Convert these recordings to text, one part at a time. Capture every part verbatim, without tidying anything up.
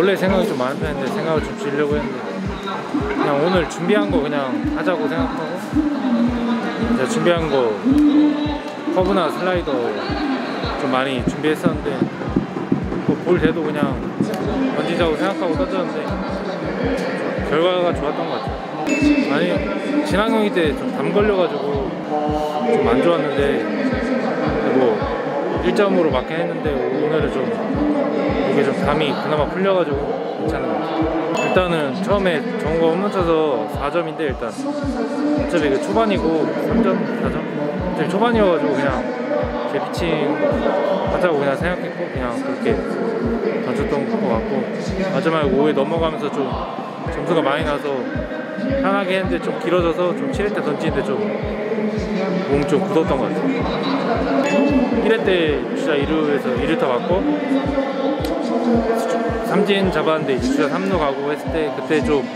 원래 생각이 좀 많은 편인데 생각을 좀 줄이려고 했는데 그냥 오늘 준비한 거 그냥 하자고 생각하고 제가 준비한 거 커브나 슬라이더 좀 많이 준비했었는데 볼 때도 그냥 던지자고 생각하고 던졌는데 결과가 좋았던 것 같아요. 아니 지난경기 때 좀 담 걸려가지고 좀 안 좋았는데 뭐 일 점으로 맞긴 했는데 오늘은 좀 이게 좀 담이 그나마 풀려가지고 괜찮은 것 같아요. 일단은 처음에 정우가 홈런 쳐서 사 점인데 일단 어차피 그 초반이고 삼 점, 사 점? 어차피 초반이어가지고 그냥 제 피칭 하자고 그냥 생각했고 그냥 그렇게 던졌던 것 같고 마지막에 오에 넘어가면서 좀 점수가 많이 나서 편하게 했는데 좀 길어져서 좀 칠 회 때 던지는데 좀 몸 좀 굳었던 것 같아요. 일 회 때 주자 이 루에서 이 루타 맞고 삼진 잡았는데 이제 주자 삼 루 가고 했을 때 그때 좀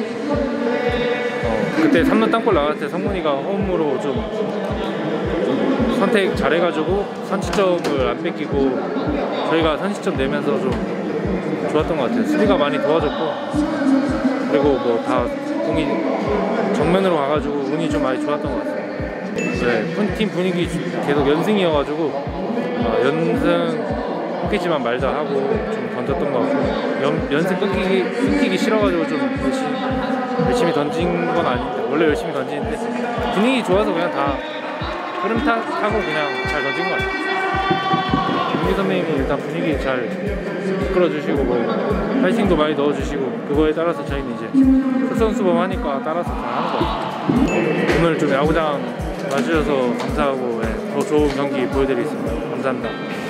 어, 그때 삼 루 땅볼 나갔을 때 성문이가 홈으로 좀, 좀 선택 잘해가지고 선취점을 안 뺏기고 저희가 선취점 내면서 좀 좋았던 것 같아요. 수비가 많이 도와줬고 그리고 뭐 다 공이 정면으로 가가지고 운이 좀 많이 좋았던 것 같아요. 네, 팀 분위기 계속 연승이어가지고 어, 연승 끊기지만 말자 하고 좀 던졌던 것 같고 연, 연승 끊기기, 끊기기 싫어가지고 좀 열심히, 열심히 던진 건 아닌데 원래 열심히 던지는데 분위기 좋아서 그냥 다 흐름 타, 타고 그냥 잘 던진 것 같아요. 윤기 선배님이 일단 분위기 잘 이끌어주시고 뭐 파이팅도 많이 넣어주시고 그거에 따라서 저희는 이제 솔선수범 하니까 따라서 다 하는 것 같아요. 오늘 좀 야구장 와주셔서 감사하고 네, 더 좋은 경기 보여드리겠습니다. 감사합니다.